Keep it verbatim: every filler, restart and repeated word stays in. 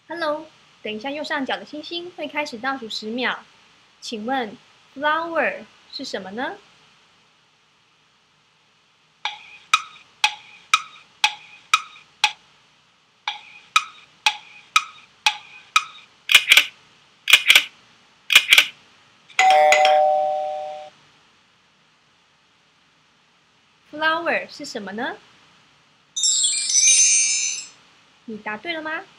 Hello，等一下右上角的星星会开始倒数十秒，请问 flower 是什么呢？flower 是什么呢？你答对了吗？